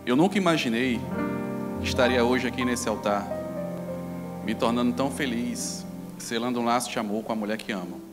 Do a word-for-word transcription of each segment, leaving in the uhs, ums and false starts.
Eu nunca imaginei que estaria hoje aqui nesse altar, me tornando tão feliz, selando um laço de amor com a mulher que amo.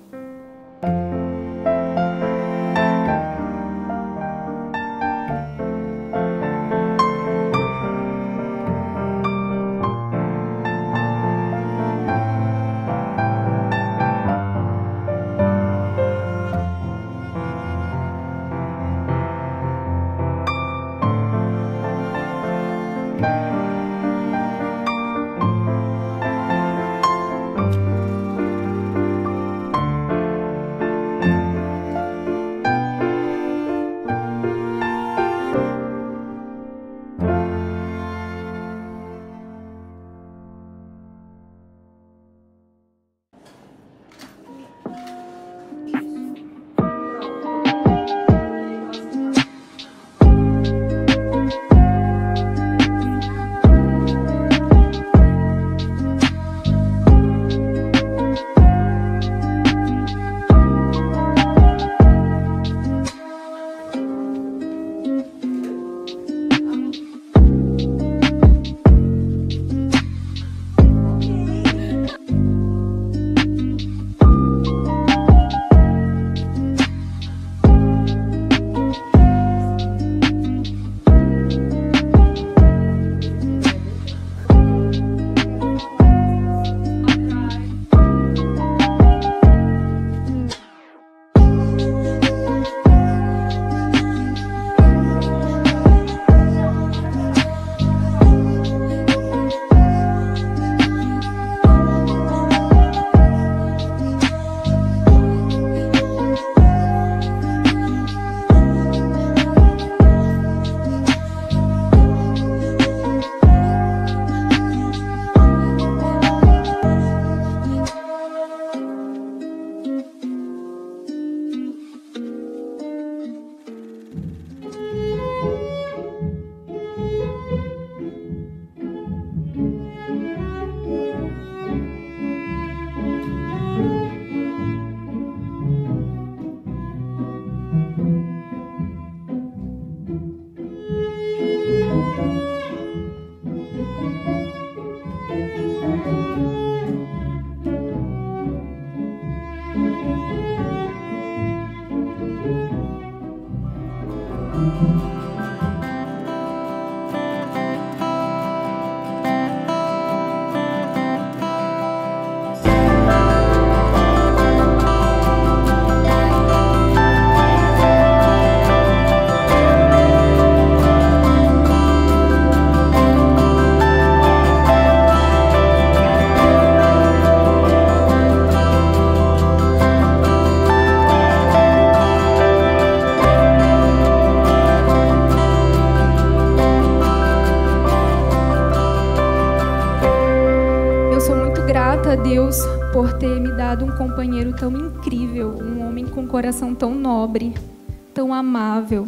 grata a Deus por ter me dado um companheiro tão incrível, um homem com um coração tão nobre, tão amável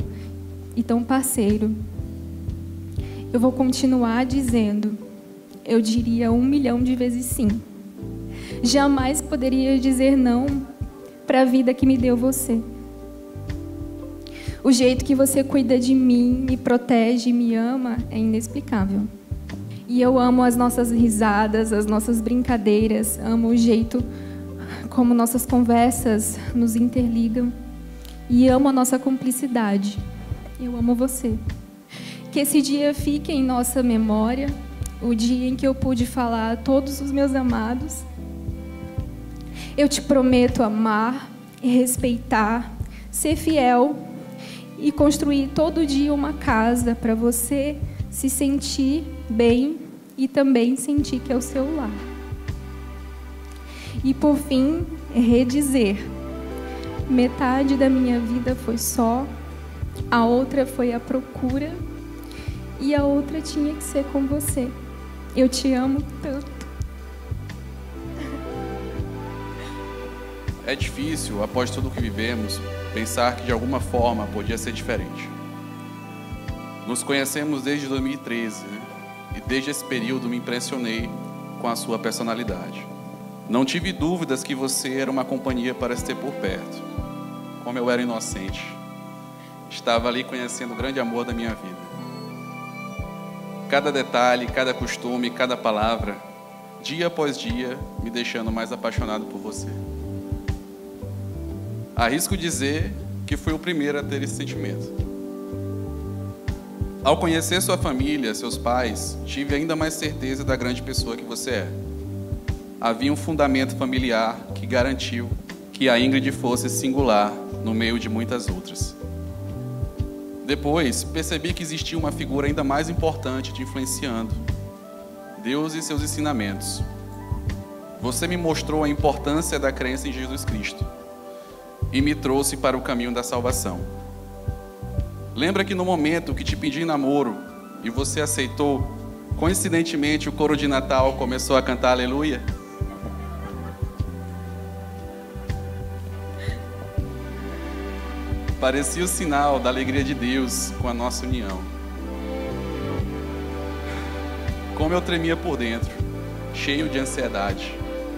e tão parceiro. Eu vou continuar dizendo, eu diria um milhão de vezes sim. Jamais poderia dizer não para a vida que me deu você. O jeito que você cuida de mim, me protege, me ama é inexplicável. E eu amo as nossas risadas, as nossas brincadeiras, amo o jeito como nossas conversas nos interligam. E amo a nossa cumplicidade. Eu amo você. Que esse dia fique em nossa memória, o dia em que eu pude falar a todos os meus amados. Eu te prometo amar e respeitar, ser fiel e construir todo dia uma casa para você se sentir bem e também sentir que é o seu lar. E por fim, redizer: metade da minha vida foi só, a outra foi a procura e a outra tinha que ser com você. Eu te amo tanto. É difícil, após tudo o que vivemos, pensar que de alguma forma podia ser diferente. Nos conhecemos desde dois mil e treze, né? E desde esse período me impressionei com a sua personalidade. Não tive dúvidas que você era uma companhia para se ter por perto. Como eu era inocente. Estava ali conhecendo o grande amor da minha vida. cada detalhe, cada costume, cada palavra, dia após dia, me deixando mais apaixonado por você. Arrisco dizer que fui o primeiro a ter esse sentimento. Ao conhecer sua família, seus pais, tive ainda mais certeza da grande pessoa que você é. Havia um fundamento familiar que garantiu que a Ingrid fosse singular no meio de muitas outras. Depois, percebi que existia uma figura ainda mais importante te influenciando: Deus e seus ensinamentos. Você me mostrou a importância da crença em Jesus Cristo e me trouxe para o caminho da salvação. Lembra que no momento que te pedi namoro e você aceitou, coincidentemente o coro de Natal começou a cantar aleluia? Parecia o sinal da alegria de Deus com a nossa união. Como eu tremia por dentro, cheio de ansiedade.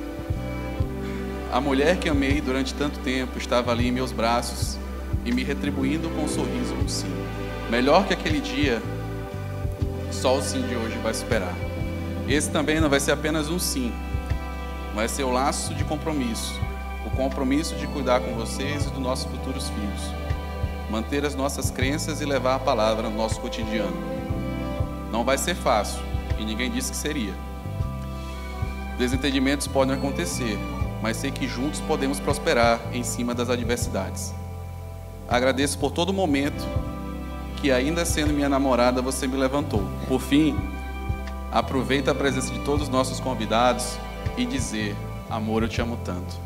A mulher que amei durante tanto tempo estava ali em meus braços e me retribuindo com um sorriso, um sim. Melhor que aquele dia, só o sim de hoje vai superar. Esse também não vai ser apenas um sim, vai ser o laço de compromisso, o compromisso de cuidar com vocês e dos nossos futuros filhos, manter as nossas crenças e levar a palavra no nosso cotidiano. Não vai ser fácil, e ninguém disse que seria. Desentendimentos podem acontecer, mas sei que juntos podemos prosperar em cima das adversidades. Agradeço por todo momento que, ainda sendo minha namorada, você me levantou. Por fim, aproveito a presença de todos os nossos convidados e dizer: amor, eu te amo tanto.